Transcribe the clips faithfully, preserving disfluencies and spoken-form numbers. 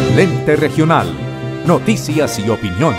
Lente Regional. Noticias y opinión.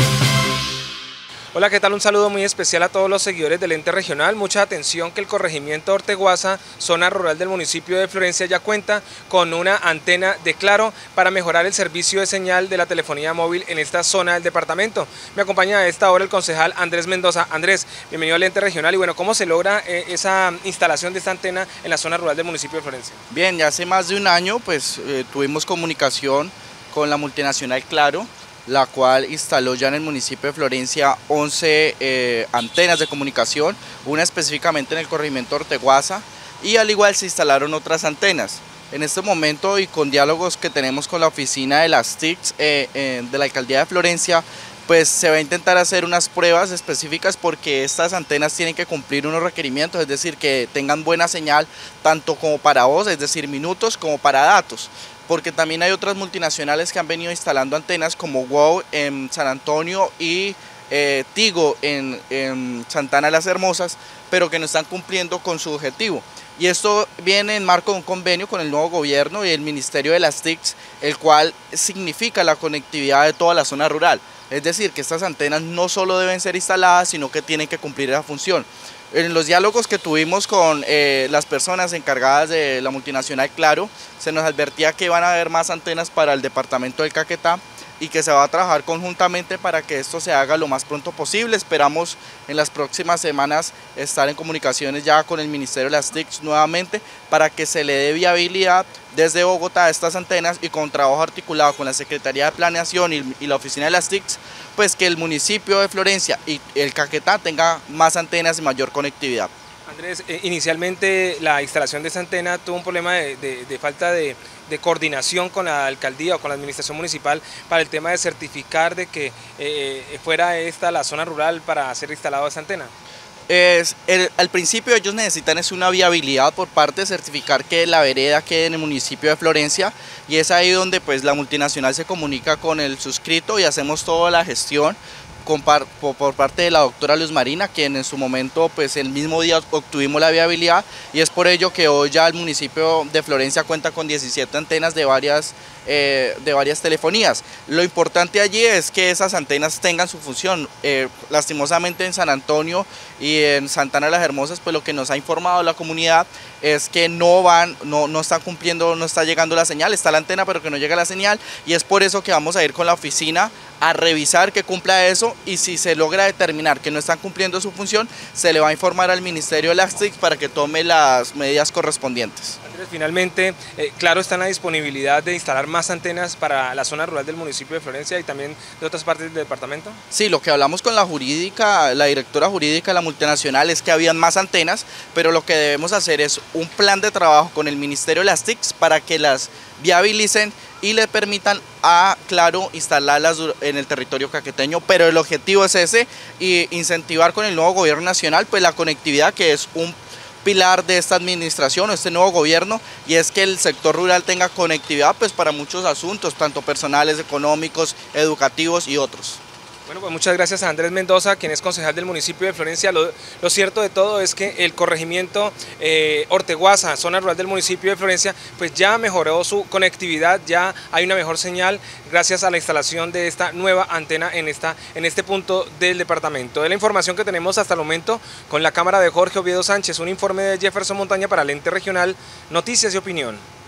Hola, ¿qué tal? Un saludo muy especial a todos los seguidores del Ente Regional. Mucha atención que el corregimiento Orteguaza, zona rural del municipio de Florencia, ya cuenta con una antena de Claro para mejorar el servicio de señal de la telefonía móvil en esta zona del departamento. Me acompaña a esta hora el concejal Andrés Mendoza. Andrés, bienvenido al Ente Regional. Y bueno, ¿cómo se logra eh, esa instalación de esta antena en la zona rural del municipio de Florencia? Bien, ya hace más de un año pues eh, tuvimos comunicación con la multinacional Claro, la cual instaló ya en el municipio de Florencia once eh, antenas de comunicación, una específicamente en el corregimiento Orteguaza, y al igual se instalaron otras antenas. En este momento, y con diálogos que tenemos con la oficina de las T I Cs eh, eh, de la alcaldía de Florencia, pues se va a intentar hacer unas pruebas específicas porque estas antenas tienen que cumplir unos requerimientos, es decir, que tengan buena señal tanto como para voz, es decir, minutos, como para datos. Porque también hay otras multinacionales que han venido instalando antenas como WOW en San Antonio y eh, Tigo en, en Santana Las Hermosas, pero que no están cumpliendo con su objetivo. Y esto viene en marco de un convenio con el nuevo gobierno y el Ministerio de las T I Cs, el cual significa la conectividad de toda la zona rural. Es decir, que estas antenas no solo deben ser instaladas, sino que tienen que cumplir esa función. En los diálogos que tuvimos con eh, las personas encargadas de la multinacional Claro, se nos advertía que van a haber más antenas para el departamento del Caquetá y que se va a trabajar conjuntamente para que esto se haga lo más pronto posible. Esperamos en las próximas semanas estar en comunicaciones ya con el Ministerio de las T I Cs nuevamente para que se le dé viabilidad desde Bogotá a estas antenas y con trabajo articulado con la Secretaría de Planeación y, y la Oficina de las T I Cs, pues que el municipio de Florencia y el Caquetá tenga más antenas y mayor conectividad. Andrés, eh, inicialmente la instalación de esta antena tuvo un problema de, de, de falta de, de coordinación con la alcaldía o con la administración municipal para el tema de certificar de que eh, fuera esta la zona rural para ser instalada esta antena. Es, el, al principio ellos necesitan es una viabilidad por parte de certificar que la vereda quede en el municipio de Florencia, y es ahí donde pues la multinacional se comunica con el suscrito y hacemos toda la gestión con par, por, por parte de la doctora Luz Marina, quien en su momento pues el mismo día obtuvimos la viabilidad, y es por ello que hoy ya el municipio de Florencia cuenta con diecisiete antenas de varias Eh, de varias telefonías. Lo importante allí es que esas antenas tengan su función. Eh, lastimosamente en San Antonio y en Santana Las Hermosas, pues lo que nos ha informado la comunidad es que no van, no, no están cumpliendo, no está llegando la señal, está la antena pero que no llega la señal, y es por eso que vamos a ir con la oficina a revisar que cumpla eso, y si se logra determinar que no están cumpliendo su función, se le va a informar al Ministerio de las T I Cs para que tome las medidas correspondientes. Andrés, finalmente, eh, Claro está en la disponibilidad de instalar más antenas para la zona rural del municipio de Florencia y también de otras partes del departamento. Sí, lo que hablamos con la jurídica, la directora jurídica de la multinacional, es que habían más antenas, pero lo que debemos hacer es un plan de trabajo con el Ministerio de las T I Cs para que las viabilicen y le permitan a Claro instalarlas en el territorio caqueteño, pero el objetivo es ese, y incentivar con el nuevo gobierno nacional pues la conectividad, que es un pilar de esta administración o este nuevo gobierno, y es que el sector rural tenga conectividad pues para muchos asuntos, tanto personales, económicos, educativos y otros. Bueno, pues muchas gracias a Andrés Mendoza, quien es concejal del municipio de Florencia. Lo, lo cierto de todo es que el corregimiento eh, Orteguaza, zona rural del municipio de Florencia, pues ya mejoró su conectividad, ya hay una mejor señal gracias a la instalación de esta nueva antena en, esta, en este punto del departamento. De la información que tenemos hasta el momento, con la cámara de Jorge Oviedo Sánchez, un informe de Jefferson Montaña para el Ente Regional, Noticias y Opinión.